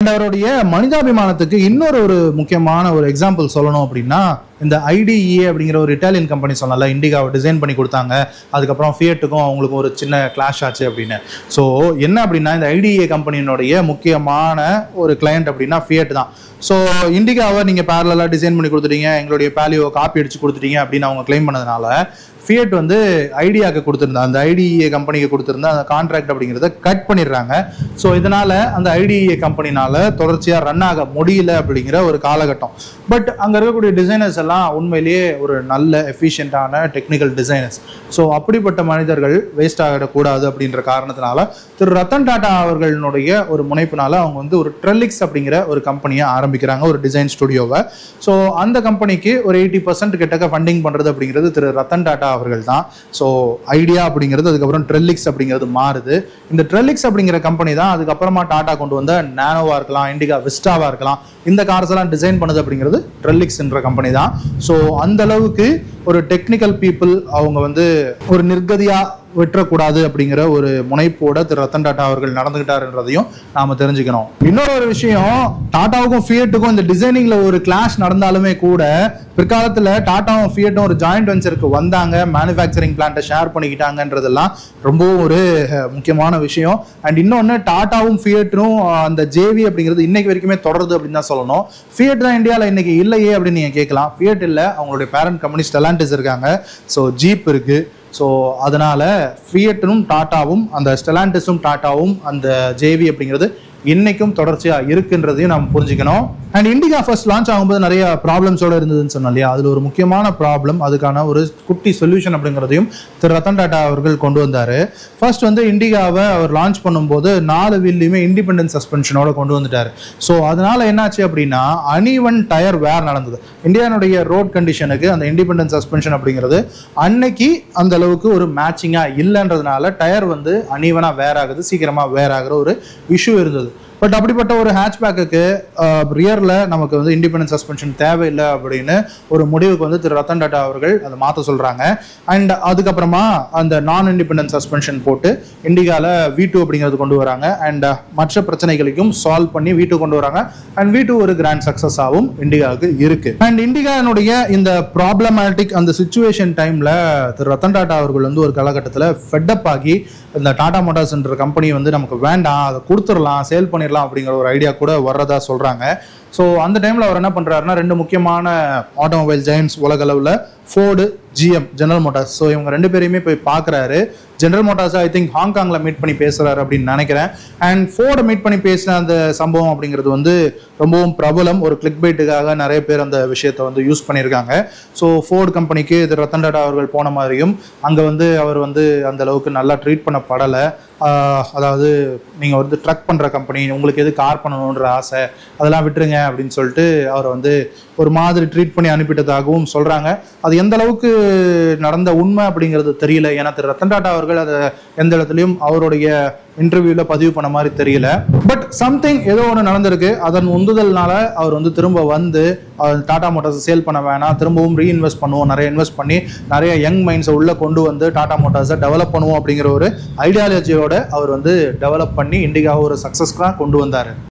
அவருடைய மனிதாபிமானத்துக்கு இன்னொரு ஒரு முக்கியமான ஒரு எக்ஸாம்பிள் சொல்லணும் அப்படின்னா, இந்த IDEA அப்படிங்கிற ஒரு இட்டாலியன் கம்பெனி சொன்னால இண்டிகாவை டிசைன் பண்ணி கொடுத்தாங்க. அதுக்கப்புறம் ஃபியட்டுக்கும் அவங்களுக்கு ஒரு சின்ன கிளாஷ் ஆச்சு அப்படின்னு. ஸோ என்ன அப்படின்னா, இந்த IDEA கம்பெனியினுடைய முக்கியமான ஒரு கிளையண்ட் அப்படின்னா ஃபியட் தான். ஸோ இண்டிகாவை நீங்கள் பேரலாக டிசைன் பண்ணி கொடுத்துட்டீங்க, எங்களுடைய பேலியோ காப்பி அடிச்சு கொடுத்துட்டீங்க அப்படின்னு அவங்க கிளைம் பண்ணதுனால ஃபியட் வந்து ஐடியாவுக்கு கொடுத்துருந்தா, அந்த IDEA கம்பெனிக்கு கொடுத்துருந்தா அந்த கான்ட்ராக்ட் அப்படிங்கிறத கட் பண்ணிடுறாங்க. ஸோ இதனால அந்த IDEA கம்பெனினால தொடர்ச்சியாக ரன் ஆக முடியல அப்படிங்கிற ஒரு காலகட்டம். பட் அங்கே இருக்கக்கூடிய டிசைனர்ஸ் எல்லாம் உண்மையிலேயே ஒரு நல்ல எஃபிஷியண்டான டெக்னிக்கல் டிசைனர்ஸ். ஸோ அப்படிப்பட்ட மனிதர்கள் வேஸ்ட் ஆகிடக்கூடாது அப்படின்ற காரணத்தினால திரு ரத்தன் டாடா அவர்களுடைய ஒரு முனைப்பினால அவங்க வந்து ஒரு ட்ரெல்லிக்ஸ் அப்படிங்கிற ஒரு கம்பெனியை ஆரம்பிக்கிறாங்க, ஒரு டிசைன் ஸ்டுடியோவை. ஸோ அந்த கம்பெனிக்கு ஒரு 80% கிட்டக்க ஃபண்டிங் பண்ணுறது அப்படிங்கிறது திரு ரத்தன் டாடா அவர்கள் தான். ஸோ ஐடியா அப்படிங்கிறது அதுக்கப்புறம் ட்ரெல்லிக்ஸ் அப்படிங்கிறது மாறுது. இந்த ட்ரெல்லிக்ஸ் அப்படிங்கிற கம்பெனி தான் அதுக்கப்புறமா டாடா கொண்டு வந்த நானோவா இருக்கலாம், இண்டிகா விஸ்டாவா இருக்கலாம், இந்த கார்ஸ் எல்லாம் டிசைன் பண்ணது அப்படிங்கிறது ட்ரெல்லிக்ஸ் என்ற கம்பெனி தான். ஸோ அந்த அளவுக்கு ஒரு டெக்னிக்கல் பீப்புள் அவங்க வந்து ஒரு நிர்கதியா விட்டுறக்கூடாது அப்படிங்கிற ஒரு முனைப்போட திரு ரத்தன் டாடா அவர்கள் நடந்துகிட்டாருன்றதையும் நாம தெரிஞ்சுக்கணும். இன்னொரு ஒரு விஷயம், டாடாவுக்கும் ஃபியட்டுக்கும் இந்த டிசைனிங்ல ஒரு கிளாஷ் நடந்தாலுமே கூட பிற்காலத்துல டாடாவும் ஃபியட்டும் ஒரு ஜாயிண்ட் வெஞ்சருக்கு வந்தாங்க, மேனுஃபேக்சரிங் பிளான்ட்டை ஷேர் பண்ணிக்கிட்டாங்கன்றதெல்லாம் ரொம்ப ஒரு முக்கியமான விஷயம். அண்ட் இன்னொன்று, டாடாவும் ஃபியட்டும் அந்த ஜேவி அப்படிங்கிறது இன்னைக்கு வரைக்குமே தொடருது அப்படின்னு தான் சொல்லணும். ஃபியட் தான் இந்தியாவில் இன்னைக்கு இல்லையே அப்படின்னு நீங்க கேட்கலாம். ஃபியட் இல்லை, அவங்களுடைய பேரண்ட் கம்பெனி ஸ்டெலாண்டிஸ் இருக்காங்க, ஸோ ஜீப் இருக்கு. ஸோ அதனால ஃபியட்டும் டாட்டாவும் அந்த ஸ்டெலாண்டிஸும் டாட்டாவும் அந்த ஜேவி அப்படிங்கிறது இன்னைக்கும் தொடர்ச்சியா இருக்குன்றதையும் நம்ம புரிஞ்சுக்கணும். அண்ட் இண்டிகா ஃபர்ஸ்ட் லான்ச் ஆகும்போது நிறைய ப்ராப்ளம்ஸோட இருந்ததுன்னு சொன்னோம் இல்லையா, அதில் ஒரு முக்கியமான ப்ராப்ளம், அதுக்கான ஒரு குட்டி சொல்யூஷன் அப்படிங்கிறதையும் திரு ரத்தன் டாடா அவர்கள் கொண்டு வந்தார். ஃபர்ஸ்ட் வந்து இண்டிகாவை அவர் லான்ச் பண்ணும்போது 4 வீல்லையுமே இண்டிபெண்டன்ட் சஸ்பென்ஷனோட கொண்டு வந்துட்டார். ஸோ அதனால என்னாச்சு அப்படின்னா அன்இவன் டயர் வேர் நடந்தது. இந்தியானுடைய ரோட் கண்டிஷனுக்கு அந்த இண்டிபெண்டன்ட் சஸ்பென்ஷன் அப்படிங்கிறது அன்னைக்கு அந்த அளவுக்கு ஒரு மேட்சிங்காக இல்லைன்றதுனால டயர் வந்து அன்இவனாக வேர் ஆகுது, சீக்கிரமாக வேர் ஆகுற ஒரு இஷ்யூ இருந்தது. பட் அப்படிப்பட்ட ஒரு ஹேட்ச்பேக்கு ரியரில் நமக்கு வந்து இண்டிபெண்டன்ட் சஸ்பென்ஷன் தேவையில்லை அப்படின்னு ஒரு முடிவுக்கு வந்து திரு ரத்தன் டாடா அவர்கள் அதை மாற்ற சொல்கிறாங்க. அண்ட் அதுக்கப்புறமா அந்த நான் இண்டிபெண்டன்ட் சஸ்பென்ஷன் போட்டு இண்டிகாவில் V2 அப்படிங்கிறது கொண்டு வராங்க. அண்ட் மற்ற பிரச்சனைகளையும் சால்வ் பண்ணி V2 கொண்டு வராங்க. அண்ட் V2 ஒரு கிராண்ட் சக்ஸஸாகவும் இண்டிகாவுக்கு இருக்கு. அண்ட் இண்டிகானுடைய இந்த ப்ராப்ளமேட்டிக் அந்த சிச்சுவேஷன் டைமில் திரு ரத்தன் டாடா அவர்கள் வந்து ஒரு காலகட்டத்தில் ஃபெட்டப் ஆகி இந்த டாடா மோட்டார்ஸ்ன்ற கம்பெனி வந்து நமக்கு வேண்டாம், அதை கொடுத்துடலாம், சேல் பண்ணிடலாம் அப்படிங்கிற ஒரு ஐடியா கூட வர்றதா சொல்கிறாங்க. ஸோ அந்த டைமில் அவர் என்ன பண்ணுறாருன்னா 2 முக்கியமான ஆட்டோமொபைல் ஜெயண்ட்ஸ் உலக அளவில், Ford, GM, General Motors. So இவங்க 2 பேரையுமே போய் பார்க்குறாரு. ஜெனரல் மோட்டார்ஸை ஐ திங்க் ஹாங்காங்கில் மீட் பண்ணி பேசுகிறாரு அப்படின்னு நினைக்கிறேன். அண்ட் ஃபோர்டை மீட் பண்ணி பேசின அந்த சம்பவம் அப்படிங்கிறது வந்து ரொம்பவும் பிரபலம். ஒரு கிளிக் பைட்டுக்காக நிறைய பேர் அந்த விஷயத்தை வந்து யூஸ் பண்ணியிருக்காங்க. ஸோ ஃபோர்டு கம்பெனிக்கு இது ரத்தன் டாடா அவர்கள் போன மாதிரியும் அங்கே வந்து அவர் வந்து அந்த அளவுக்கு நல்லா ட்ரீட் பண்ணப்படலை. அதாவது நீங்கள் வந்து ட்ரக் பண்ணுற கம்பெனி, உங்களுக்கு எது கார் பண்ணணுன்ற ஆசை, அதெல்லாம் விட்டுருங்க அப்படின்னு சொல்லிட்டு அவரை வந்து ஒரு மாதிரி ட்ரீட் பண்ணி அனுப்பிட்டதாகவும் சொல்கிறாங்க. அது எந்த அளவுக்கு நடந்த உண்மை அப்படிங்கிறது தெரியல. ஏன்னா திரு ரத்தன் டாடா அவர்கள் அதை எந்த இடத்துலையும் அவருடைய இன்டர்வியூவில் பதிவு பண்ண மாதிரி தெரியல. பட் சம்திங் ஏதோ ஒன்று நடந்திருக்கு. அதன் உந்துதல்னால அவர் வந்து திரும்ப வந்து டாடா மோட்டார்ஸை சேல் பண்ண வேணாம், திரும்பவும் ரீஇன்வெஸ்ட் பண்ணுவோம், நிறைய இன்வெஸ்ட் பண்ணி நிறைய யங் மைண்ட்ஸை உள்ளே கொண்டு வந்து டாடா மோட்டார்ஸை டெவலப் பண்ணுவோம் அப்படிங்கிற ஒரு ஐடியாலஜியோட அவர் வந்து டெவலப் பண்ணி இண்டிகாவை ஒரு சக்ஸஸ்க்காக கொண்டு வந்தார்.